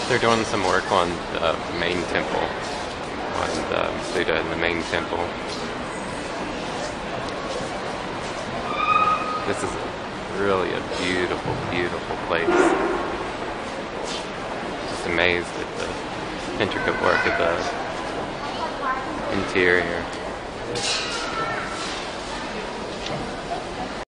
They're doing some work on the main temple, on the Buddha in the main temple. This is really a beautiful, beautiful place. Just amazed at the intricate work of the interior.